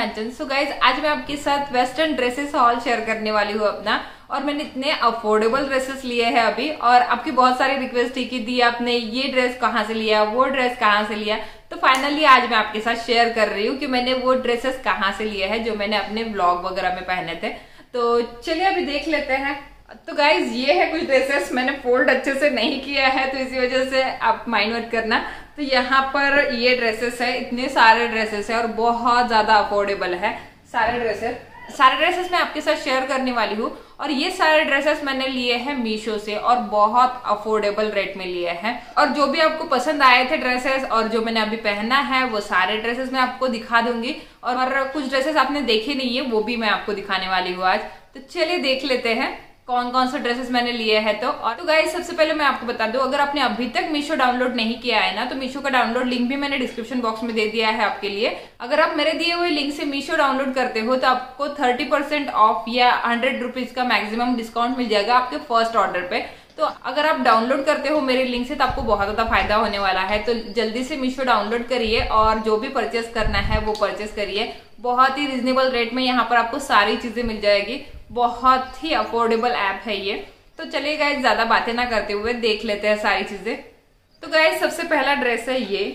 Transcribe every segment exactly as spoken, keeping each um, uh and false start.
कंचन। So guys आज मैं आपके साथ वेस्टर्न ड्रेसेस हॉल शेयर करने वाली हूँ अपना। और मैंने इतने अफोर्डेबल ड्रेसेस लिए हैं अभी, और आपकी बहुत सारी रिक्वेस्ट थी कि दी आपने ये ड्रेस कहाँ से लिया, वो ड्रेस कहाँ से लिया। तो फाइनली आज मैं आपके साथ शेयर कर रही हूँ कि मैंने वो ड्रेसेस कहाँ से लिए हैं जो मैंने अपने व्लॉग वगैरह में पहने थे। तो चलिए अभी देख लेते हैं। तो गाइज ये है कुछ ड्रेसेस, मैंने फोल्ड अच्छे से नहीं किया है तो इसी वजह से आप माइंड मत करना। तो यहाँ पर ये ड्रेसेस है, इतने सारे ड्रेसेस है और बहुत ज्यादा अफोर्डेबल है सारे ड्रेसेस। सारे ड्रेसेस मैं आपके साथ शेयर करने वाली हूँ, और ये सारे ड्रेसेस मैंने लिए हैं मीशो से और बहुत अफोर्डेबल रेट में लिए हैं। और जो भी आपको पसंद आए थे ड्रेसेस और जो मैंने अभी पहना है वो सारे ड्रेसेस मैं आपको दिखा दूंगी, और, और कुछ ड्रेसेस आपने देखे नहीं है वो भी मैं आपको दिखाने वाली हूँ आज। तो चलिए देख लेते हैं कौन कौन से ड्रेसेस मैंने लिए हैं। तो और तो गाइस सबसे पहले मैं आपको बता दूं, अगर आपने अभी तक मीशो डाउनलोड नहीं किया है ना, तो मीशो का डाउनलोड लिंक भी मैंने डिस्क्रिप्शन बॉक्स में दे दिया है आपके लिए। अगर आप मेरे दिए हुए लिंक से मीशो डाउनलोड करते हो तो आपको थर्टी परसेंट ऑफ या हंड्रेड रुपीज का मैक्सिमम डिस्काउंट मिल जाएगा आपके फर्स्ट ऑर्डर पे। तो अगर आप डाउनलोड करते हो मेरे लिंक से तो आपको बहुत ज्यादा फायदा होने वाला है। तो जल्दी से मीशो डाउनलोड करिए और जो भी परचेस करना है वो परचेस करिए। बहुत ही रिजनेबल रेट में यहाँ पर आपको सारी चीजें मिल जाएगी। बहुत ही अफोर्डेबल ऐप है ये। तो चलिए गाइस ज्यादा बातें ना करते हुए देख लेते हैं सारी चीजें। तो गाइस सबसे पहला ड्रेस है ये,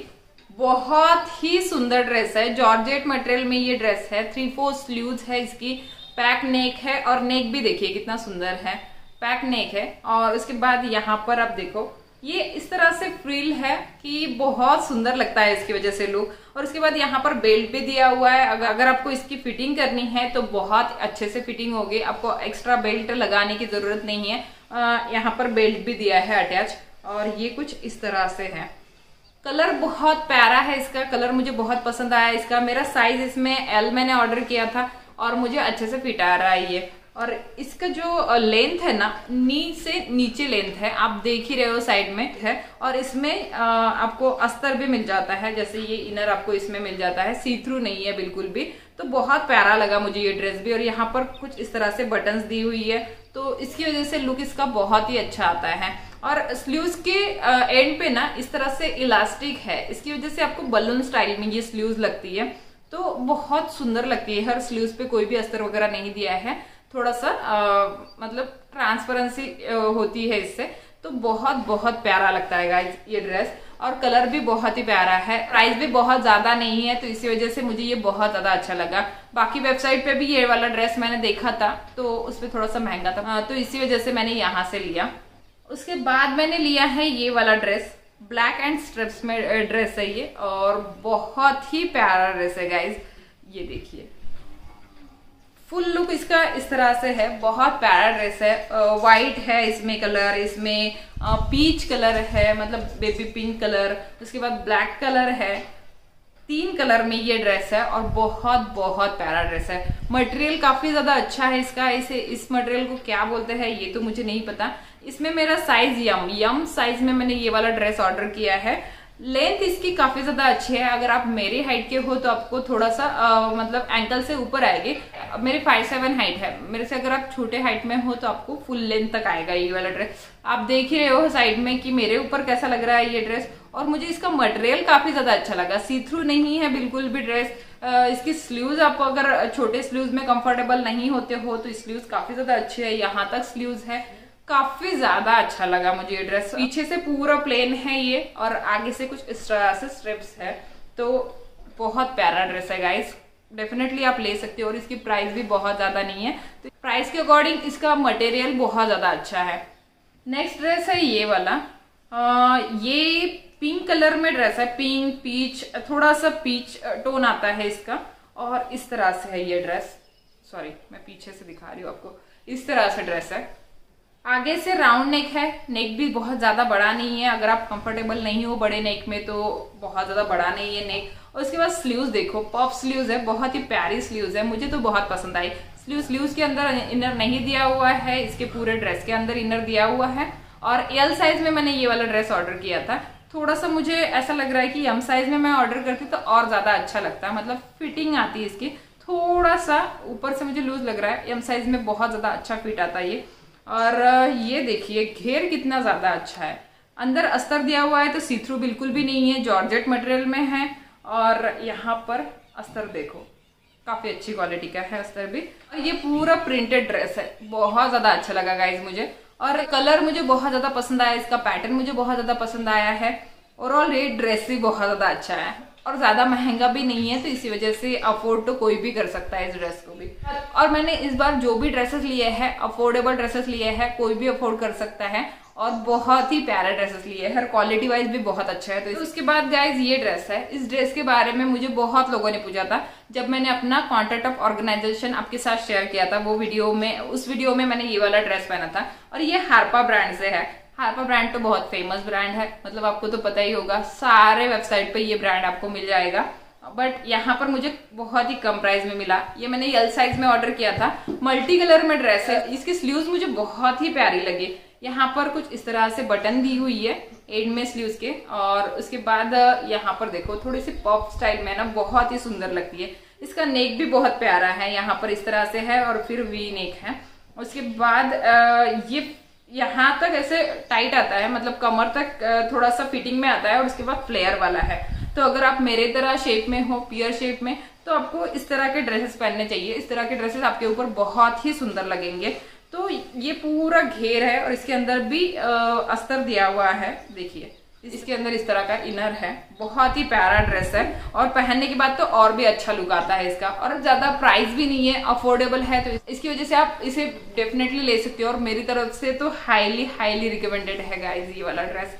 बहुत ही सुंदर ड्रेस है, जॉर्जेट मटेरियल में ये ड्रेस है। थ्री फोर स्लीव्स है इसकी, पैक नेक है, और नेक भी देखिए कितना सुंदर है, पैक नेक है। और उसके बाद यहाँ पर आप देखो ये इस तरह से फ्रिल है कि बहुत सुंदर लगता है इसकी वजह से लुक। और उसके बाद यहाँ पर बेल्ट भी दिया हुआ है, अगर अगर आपको इसकी फिटिंग करनी है तो बहुत अच्छे से फिटिंग होगी, आपको एक्स्ट्रा बेल्ट लगाने की जरूरत नहीं है। यहाँ पर बेल्ट भी दिया है अटैच, और ये कुछ इस तरह से है। कलर बहुत प्यारा है इसका, कलर मुझे बहुत पसंद आया इसका। मेरा साइज इसमें एल मैंने ऑर्डर किया था और मुझे अच्छे से फिट आ रहा है ये। और इसका जो लेंथ है ना, नी से नीचे लेंथ है, आप देख ही रहे हो साइड में है। और इसमें आ, आपको अस्तर भी मिल जाता है, जैसे ये इनर आपको इसमें मिल जाता है, सी थ्रू नहीं है बिल्कुल भी। तो बहुत प्यारा लगा मुझे ये ड्रेस भी। और यहाँ पर कुछ इस तरह से बटन्स दी हुई है, तो इसकी वजह से लुक इसका बहुत ही अच्छा आता है। और स्लीव्स के एंड पे ना इस तरह से इलास्टिक है, इसकी वजह से आपको बलून स्टाइल में ये स्लीव्स लगती है, तो बहुत सुंदर लगती है। हर स्लीव्स पे कोई भी अस्तर वगैरह नहीं दिया है, थोड़ा सा आ, मतलब ट्रांसपेरेंसी होती है इससे, तो बहुत बहुत प्यारा लगता है गाइस ये ड्रेस। और कलर भी बहुत ही प्यारा है, प्राइस भी बहुत ज्यादा नहीं है, तो इसी वजह से मुझे ये बहुत ज्यादा अच्छा लगा। बाकी वेबसाइट पे भी ये वाला ड्रेस मैंने देखा था तो उस पर थोड़ा सा महंगा था, आ, तो इसी वजह से मैंने यहाँ से लिया। उसके बाद मैंने लिया है ये वाला ड्रेस, ब्लैक एंड स्ट्रिप्स में ड्रेस है ये, और बहुत ही प्यारा ड्रेस है गाइज। ये देखिए फुल लुक इसका इस तरह से है, बहुत प्यारा ड्रेस है। व्हाइट है इसमें कलर, इसमें पीच कलर है, मतलब बेबी पिंक कलर, उसके बाद ब्लैक कलर है। तीन कलर में ये ड्रेस है और बहुत बहुत प्यारा ड्रेस है। मटेरियल काफी ज्यादा अच्छा है इसका। इसे इस मटेरियल को क्या बोलते हैं ये तो मुझे नहीं पता। इसमें मेरा साइज यम यम साइज में मैंने ये वाला ड्रेस ऑर्डर किया है। लेंथ इसकी काफी ज्यादा अच्छी है, अगर आप मेरी हाइट के हो तो आपको थोड़ा सा आ, मतलब एंकल से ऊपर आएगी। मेरी फाइव सेवन हाइट है, मेरे से अगर आप छोटे हाइट में हो तो आपको फुल लेंथ तक आएगा ये वाला ड्रेस। आप देख ही रहे हो साइड में कि मेरे ऊपर कैसा लग रहा है ये ड्रेस। और मुझे इसका मटेरियल काफी ज्यादा अच्छा लगा, सी थ्रू नहीं है बिल्कुल भी ड्रेस। इसकी स्लीव्स आप अगर छोटे स्लीव्स में कंफर्टेबल नहीं होते हो तो स्लीव्स काफी ज्यादा अच्छी है, यहाँ तक स्लीव्स है। काफी ज्यादा अच्छा लगा मुझे ये ड्रेस। पीछे से पूरा प्लेन है ये, और आगे से कुछ इस तरह से स्ट्रिप्स है, तो बहुत प्यारा ड्रेस है गाइस। डेफिनेटली आप ले सकते हो, और इसकी प्राइस भी बहुत ज्यादा नहीं है, तो प्राइस के अकॉर्डिंग इसका मटेरियल बहुत ज्यादा अच्छा है। नेक्स्ट ड्रेस है ये वाला, आ, ये पिंक कलर में ड्रेस है, पिंक पीच, थोड़ा सा पीच टोन आता है इसका, और इस तरह से है ये ड्रेस। सॉरी मैं पीछे से दिखा रही हूँ आपको, इस तरह से ड्रेस है। आगे से राउंड नेक है, नेक भी बहुत ज्यादा बड़ा नहीं है, अगर आप कंफर्टेबल नहीं हो बड़े नेक में तो बहुत ज्यादा बड़ा नहीं है नेक। और उसके बाद स्लीव्स देखो, पफ स्लीव्स है, बहुत ही प्यारी स्लीव्स है, मुझे तो बहुत पसंद आई। स्लीव स्लीव्स के अंदर इनर नहीं दिया हुआ है, इसके पूरे ड्रेस के अंदर इनर दिया हुआ है। और एल साइज में मैंने ये वाला ड्रेस ऑर्डर किया था। थोड़ा सा मुझे ऐसा लग रहा है कि एम साइज में मैं ऑर्डर करती तो और ज्यादा अच्छा लगता, मतलब फिटिंग आती है इसकी। थोड़ा सा ऊपर से मुझे लूज लग रहा है, एम साइज में बहुत ज्यादा अच्छा फिट आता है ये। और ये देखिए घेर कितना ज्यादा अच्छा है, अंदर अस्तर दिया हुआ है तो सी थ्रू बिल्कुल भी नहीं है, जॉर्जेट मटेरियल में है। और यहाँ पर अस्तर देखो, काफी अच्छी क्वालिटी का है अस्तर भी। और ये पूरा प्रिंटेड ड्रेस है, बहुत ज्यादा अच्छा लगा गाइज मुझे, और कलर मुझे बहुत ज्यादा पसंद आया, इसका पैटर्न मुझे बहुत ज्यादा पसंद आया है। ओवरऑल रेट ड्रेस भी बहुत ज्यादा अच्छा है और ज्यादा महंगा भी नहीं है, तो इसी वजह से अफोर्ड तो कोई भी कर सकता है इस ड्रेस को भी। और मैंने इस बार जो भी ड्रेसेस लिए हैं अफोर्डेबल ड्रेसेस लिए हैं, कोई भी अफोर्ड कर सकता है, और बहुत ही प्यारा ड्रेसेस लिए हैं, क्वालिटी वाइज भी बहुत अच्छा है। तो उसके बाद गाइज ये ड्रेस है, इस ड्रेस के बारे में मुझे बहुत लोगों ने पूछा था जब मैंने अपना कॉन्ट्रैक्ट ऑफ ऑर्गेनाइजेशन आपके साथ शेयर किया था, वो वीडियो में, उस वीडियो में मैंने ये वाला ड्रेस पहना था। और ये हारपा ब्रांड से है। हारपा ब्रांड तो बहुत फेमस ब्रांड है, मतलब आपको तो पता ही होगा, सारे वेबसाइट पे ये ब्रांड आपको मिल जाएगा, बट यहाँ पर मुझे बहुत ही कम प्राइस में मिला। ये मैंने एल साइज में ऑर्डर किया था, मल्टी कलर में ड्रेस है, इसकी स्लीव्स मुझे बहुत ही प्यारी लगी। यहाँ पर कुछ इस तरह से बटन दी हुई है एंड में स्लीव्स के, और उसके बाद यहाँ पर देखो थोड़ी सी पॉप स्टाइल में ना बहुत ही सुंदर लगती है। इसका नेक भी बहुत प्यारा है, यहाँ पर इस तरह से है और फिर वी नेक है। उसके बाद ये यहाँ तक ऐसे टाइट आता है, मतलब कमर तक थोड़ा सा फिटिंग में आता है, और उसके बाद फ्लेयर वाला है। तो अगर आप मेरे तरह शेप में हो, पियर शेप में, तो आपको इस तरह के ड्रेसेस पहनने चाहिए। इस तरह के ड्रेसेस आपके ऊपर बहुत ही सुंदर लगेंगे। तो ये पूरा घेर है और इसके अंदर भी अस्तर दिया हुआ है, देखिए इसके अंदर इस तरह का इनर है। बहुत ही प्यारा ड्रेस है और पहनने के बाद तो और भी अच्छा लुक आता है इसका, और ज्यादा प्राइस भी नहीं है, अफोर्डेबल है, तो इसकी वजह से आप इसे डेफिनेटली ले सकते हो। और मेरी तरफ से तो हाईली हाईली रिकमेंडेड है गाइज ये वाला ड्रेस,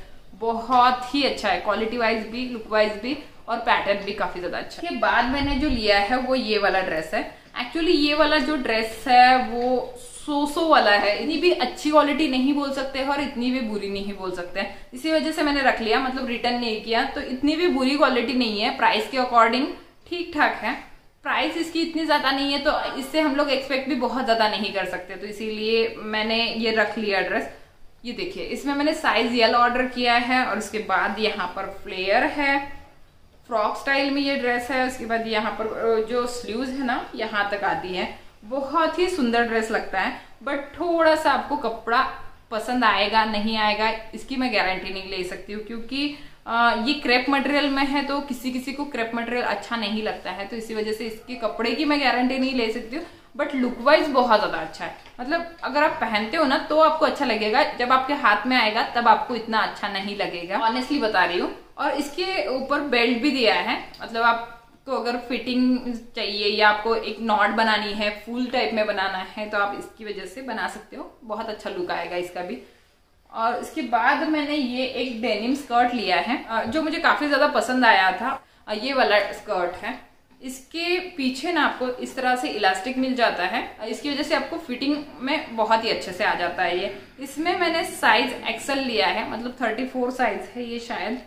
बहुत ही अच्छा है, क्वालिटी वाइज भी, लुक वाइज भी, और पैटर्न भी काफी ज्यादा अच्छा है। के बाद मैंने जो लिया है वो ये वाला ड्रेस है। एक्चुअली ये वाला जो ड्रेस है वो सो सो वाला है, इतनी भी अच्छी क्वालिटी नहीं बोल सकते हैं और इतनी भी बुरी नहीं बोल सकते हैं, इसी वजह से मैंने रख लिया, मतलब रिटर्न नहीं किया। तो इतनी भी बुरी क्वालिटी नहीं है, प्राइस के अकॉर्डिंग ठीक ठाक है। प्राइस इसकी इतनी ज्यादा नहीं है, तो इससे हम लोग एक्सपेक्ट भी बहुत ज्यादा नहीं कर सकते, तो इसीलिए मैंने ये रख लिया ड्रेस। ये देखिए इसमें मैंने साइज एल ऑर्डर किया है, और उसके बाद यहाँ पर फ्लेयर है, फ्रॉक स्टाइल में ये ड्रेस है। उसके बाद यहाँ पर जो स्लीव्स है ना यहाँ तक आती है, बहुत ही सुंदर ड्रेस लगता है, बट थोड़ा सा आपको कपड़ा पसंद आएगा नहीं आएगा इसकी मैं गारंटी नहीं ले सकती हूँ, क्योंकि आ, ये क्रेप मटेरियल में है, तो किसी किसी को क्रेप मटेरियल अच्छा नहीं लगता है, तो इसी वजह से इसके कपड़े की मैं गारंटी नहीं ले सकती हूँ। बट लुक वाइज बहुत ज्यादा अच्छा है, मतलब अगर आप पहनते हो ना तो आपको अच्छा लगेगा, जब आपके हाथ में आएगा तब आपको इतना अच्छा नहीं लगेगा, ऑनेस्टली बता रही हूँ। और इसके ऊपर बेल्ट भी दिया है, मतलब आपको अगर फिटिंग चाहिए या आपको एक नॉट बनानी है, फुल टाइप में बनाना है, तो आप इसकी वजह से बना सकते हो, बहुत अच्छा लुक आएगा इसका भी। और इसके बाद मैंने ये एक डेनिम स्कर्ट लिया है जो मुझे काफी ज्यादा पसंद आया था, ये वाला स्कर्ट है। इसके पीछे ना आपको इस तरह से इलास्टिक मिल जाता है, इसकी वजह से आपको फिटिंग में बहुत ही अच्छे से आ जाता है ये। इसमें मैंने साइज एक्सेल लिया है, मतलब थर्टी फोर साइज है ये शायद,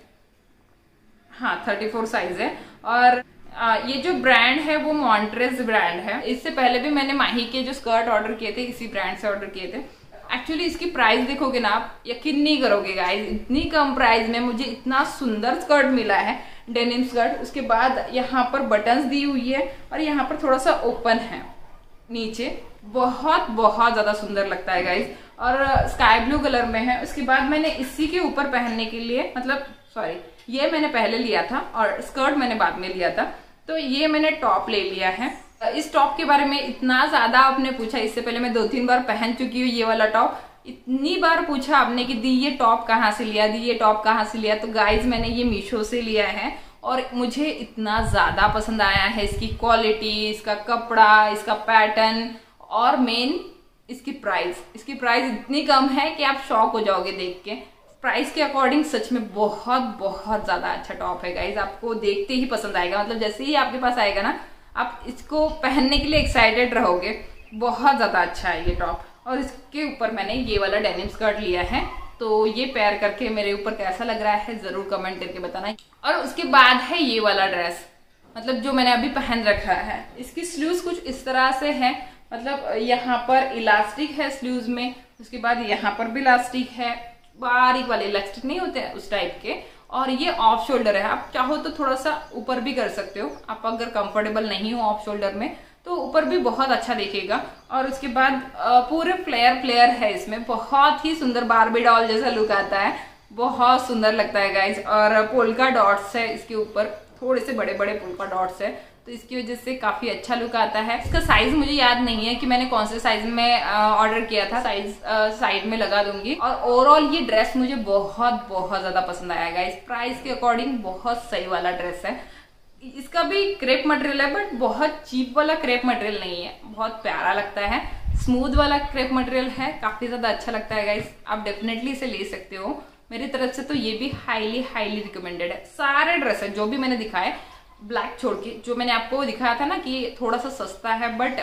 हाँ थर्टी फोर साइज है। और आ, ये जो ब्रांड है वो मॉन्ट्रेस ब्रांड है। इससे पहले भी मैंने माही के जो स्कर्ट ऑर्डर किए थे इसी ब्रांड से ऑर्डर किए थे। एक्चुअली इसकी प्राइस देखोगे ना आप यकीन नहीं करोगे गाइस, इतनी कम प्राइस में मुझे इतना सुंदर स्कर्ट मिला है, डेनिम स्कर्ट। उसके बाद यहाँ पर बटन्स दी हुई है और यहाँ पर थोड़ा सा ओपन है नीचे, बहुत बहुत ज्यादा सुंदर लगता है गाइस, और स्काई ब्लू कलर में है। उसके बाद मैंने इसी के ऊपर पहनने के लिए, मतलब सॉरी ये मैंने पहले लिया था और स्कर्ट मैंने बाद में लिया था, तो ये मैंने टॉप ले लिया है। इस टॉप के बारे में इतना ज्यादा आपने पूछा, इससे पहले मैं दो तीन बार पहन चुकी हूँ ये वाला टॉप, इतनी बार पूछा आपने कि दी ये टॉप कहाँ से लिया, दी ये टॉप कहाँ से लिया। तो गाइज मैंने ये मीशो से लिया है और मुझे इतना ज्यादा पसंद आया है, इसकी क्वालिटी, इसका कपड़ा, इसका पैटर्न, और मेन इसकी प्राइस। इसकी प्राइस इतनी कम है कि आप शॉक हो जाओगे देख के। प्राइस के अकॉर्डिंग सच में बहुत बहुत ज्यादा अच्छा टॉप है गाइज, आपको देखते ही पसंद आएगा, मतलब जैसे ही आपके पास आएगा ना आप इसको पहनने के लिए एक्साइटेड रहोगे। बहुत ज्यादा अच्छा है ये टॉप। और इसके ऊपर मैंने ये वाला डेनिम स्कर्ट लिया है, तो ये पेयर करके मेरे ऊपर कैसा लग रहा है जरूर कमेंट करके बताना। और उसके बाद है ये वाला ड्रेस, मतलब जो मैंने अभी पहन रखा है। इसकी स्लीव्स कुछ इस तरह से है, मतलब यहाँ पर इलास्टिक है स्लीव्स में, उसके बाद यहाँ पर भी इलास्टिक है, बारीक वाले इलास्टिक नहीं होते उस टाइप के, और ये ऑफ शोल्डर है। आप चाहो तो थोड़ा सा ऊपर भी कर सकते हो, आप अगर कंफर्टेबल नहीं हो ऑफ शोल्डर में तो ऊपर भी बहुत अच्छा दिखेगा। और उसके बाद पूरे फ्लेयर फ्लेयर है इसमें, बहुत ही सुंदर बारबी डॉल जैसा लुक आता है, बहुत सुंदर लगता है गाइज। और पोल्का डॉट्स है इसके ऊपर, थोड़े से बड़े बड़े पोल्का डॉट्स है, तो इसकी वजह से काफी अच्छा लुक आता है। इसका साइज मुझे याद नहीं है कि मैंने कौन से साइज में ऑर्डर किया था, साइज साइड में लगा दूंगी। और ओवरऑल ये ड्रेस मुझे बहुत बहुत ज्यादा पसंद आया गाइस। प्राइस के अकॉर्डिंग बहुत सही वाला ड्रेस है। इसका भी क्रेप मटेरियल है, बट बहुत चीप वाला क्रेप मटेरियल नहीं है, बहुत प्यारा लगता है, स्मूथ वाला क्रेप मटेरियल है, काफी ज्यादा अच्छा लगता है गाइस। आप डेफिनेटली इसे ले सकते हो। मेरी तरफ से तो ये भी हाईली हाईली रिकमेंडेड है। सारे ड्रेस है जो भी मैंने दिखाए, ब्लैक छोड़ के, जो मैंने आपको दिखाया था ना कि थोड़ा सा सस्ता है, बट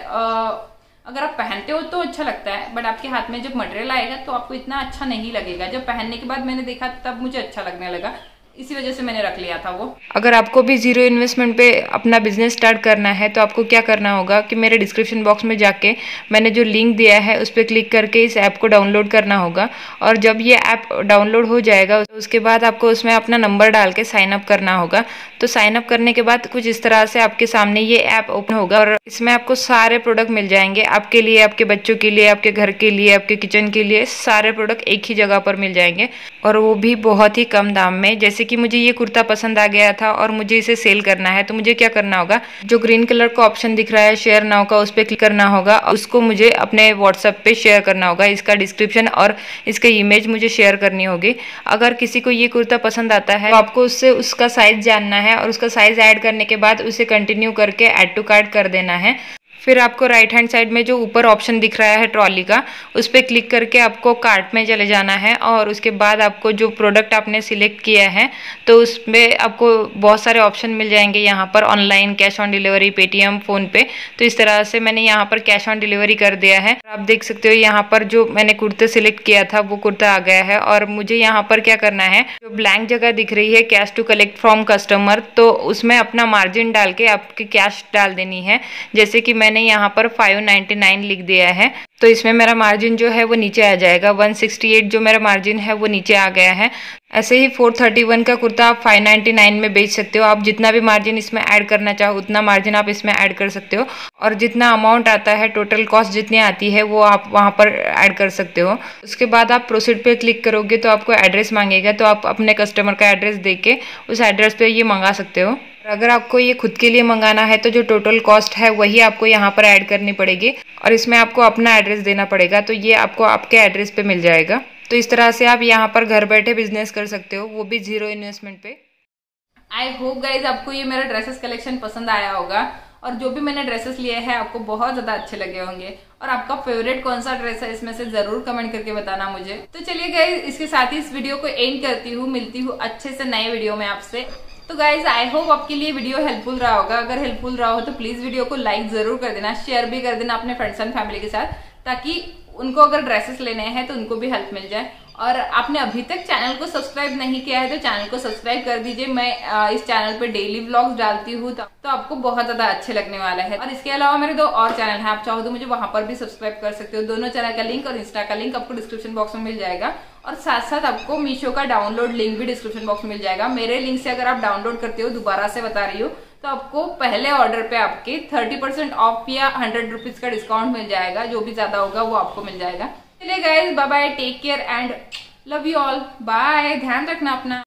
अगर आप पहनते हो तो अच्छा लगता है, बट आपके हाथ में जब मटेरियल आएगा तो आपको इतना अच्छा नहीं लगेगा। जब पहनने के बाद मैंने देखा तब मुझे अच्छा लगने लगा, इसी वजह से मैंने रख लिया था वो। अगर आपको भी जीरो इन्वेस्टमेंट पे अपना बिजनेस स्टार्ट करना है तो आपको क्या करना होगा कि मेरे डिस्क्रिप्शन बॉक्स में जाके मैंने जो लिंक दिया है उस पर क्लिक करके इस ऐप को डाउनलोड करना होगा। और जब ये ऐप डाउनलोड हो जाएगा तो उसके बाद आपको उसमें अपना नंबर डाल के साइन अप करना होगा। तो साइन अप करने के बाद कुछ इस तरह से आपके सामने ये ऐप ओपन होगा और इसमें आपको सारे प्रोडक्ट मिल जाएंगे, आपके लिए, आपके बच्चों के लिए, आपके घर के लिए, आपके किचन के लिए, सारे प्रोडक्ट एक ही जगह पर मिल जाएंगे और वो भी बहुत ही कम दाम में। जैसे कि मुझे ये कुर्ता पसंद आ गया था और मुझे इसे सेल करना है, तो मुझे क्या करना होगा, जो ग्रीन कलर का ऑप्शन दिख रहा है शेयर नाउ का, उस पर क्लिक करना होगा। उसको मुझे अपने व्हाट्सएप पे शेयर करना होगा, इसका डिस्क्रिप्शन और इसका इमेज मुझे शेयर करनी होगी। अगर किसी को ये कुर्ता पसंद आता है तो आपको उससे उसका साइज जानना है और उसका साइज ऐड करने के बाद उसे कंटिन्यू करके ऐड टू कार्ट कर देना है। फिर आपको राइट हैंड साइड में जो ऊपर ऑप्शन दिख रहा है ट्रॉली का, उस पर क्लिक करके आपको कार्ट में चले जाना है और उसके बाद आपको जो प्रोडक्ट आपने सिलेक्ट किया है तो उसमें आपको बहुत सारे ऑप्शन मिल जाएंगे यहाँ पर, online, cash on delivery, Paytm, PhonePe. तो इस तरह से मैंने यहाँ पर कैश ऑन डिलीवरी कर दिया है। आप देख सकते हो यहाँ पर जो मैंने कुर्ते सिलेक्ट किया था वो कुर्ता आ गया है और मुझे यहाँ पर क्या करना है, जो ब्लैंक जगह दिख रही है cash to collect from customer, तो उसमें अपना मार्जिन डाल के आपकी कैश डाल देनी है। जैसे कि मैंने यहाँ पर फाइव नाइन्टी नाइन लिख दिया है तो इसमें मेरा मार्जिन जो है वो नीचे आ जाएगा। वन सिक्सटी एट जो मेरा मार्जिन है वो नीचे आ गया है। ऐसे ही फोर थर्टी वन का कुर्ता आप फाइव नाइन्टी नाइन में बेच सकते हो। आप जितना भी मार्जिन इसमें ऐड करना चाहो उतना मार्जिन आप इसमें ऐड कर सकते हो और जितना अमाउंट आता है, टोटल कॉस्ट जितनी आती है वो आप वहाँ पर ऐड कर सकते हो। उसके बाद आप प्रोसीड पे क्लिक करोगे तो आपको एड्रेस मांगेगा, तो आप अपने कस्टमर का एड्रेस दे के उस एड्रेस पे ये मंगा सकते हो। अगर आपको ये खुद के लिए मंगाना है तो जो टोटल कॉस्ट है वही आपको यहाँ पर ऐड करनी पड़ेगी और इसमें आपको अपना एड्रेस देना पड़ेगा, तो ये आपको आपके एड्रेस पे मिल जाएगा। तो इस तरह से आप यहाँ पर घर बैठे बिजनेस कर सकते हो, वो भी जीरो इन्वेस्टमेंट पे। आई होप गाइज आपको ये मेरा ड्रेसेस कलेक्शन पसंद आया होगा और जो भी मैंने ड्रेसेस लिए हैं आपको बहुत ज्यादा अच्छे लगे होंगे। और आपका फेवरेट कौन सा ड्रेस है इसमें से जरूर कमेंट करके बताना मुझे। तो चलिए गाइज इसके साथ ही इस वीडियो को एंड करती हूँ, मिलती हूँ अच्छे से नए वीडियो में आपसे। तो गाइज आई होप आपके लिए वीडियो हेल्पफुल रहा होगा। अगर हेल्पफुल रहा हो तो प्लीज वीडियो को लाइक जरूर कर देना, शेयर भी कर देना अपने फ्रेंड्स एंड फैमिली के साथ, ताकि उनको अगर ड्रेसेस लेने हैं तो उनको भी हेल्प मिल जाए। और आपने अभी तक चैनल को सब्सक्राइब नहीं किया है तो चैनल को सब्सक्राइब कर दीजिए। मैं इस चैनल पे डेली व्लॉग्स डालती हूँ तो आपको बहुत ज्यादा अच्छे लगने वाला है। और इसके अलावा मेरे दो और चैनल हैं, आप चाहो तो मुझे वहां पर भी सब्सक्राइब कर सकते हो। दोनों चैनल का लिंक और इंस्टा का लिंक आपको डिस्क्रिप्शन बॉक्स में मिल जाएगा और साथ साथ आपको मीशो का डाउनलोड लिंक भी डिस्क्रिप्शन बॉक्स में मिल जाएगा। मेरे लिंक से अगर आप डाउनलोड करते हो, दोबारा से बता रही हो, तो आपको पहले ऑर्डर पे आपके थर्टी परसेंट ऑफ या हंड्रेड रुपीज का डिस्काउंट मिल जाएगा। जो भी ज्यादा होगा वो आपको मिल जाएगा। चलिए guys, bye bye, take care and love you all, bye, ध्यान रखना अपना।